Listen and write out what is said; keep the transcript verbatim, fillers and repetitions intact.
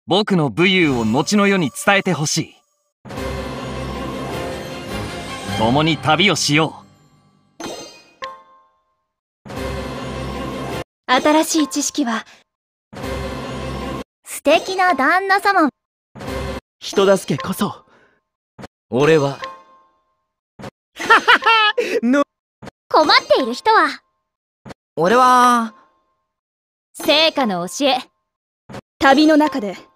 僕の武勇を後の世に伝えてほしい。共に旅をしよう。新しい知識は素敵な旦那様。 人助けこそ。 俺ははははの困っている人は。 俺は聖火の教え。 旅の中で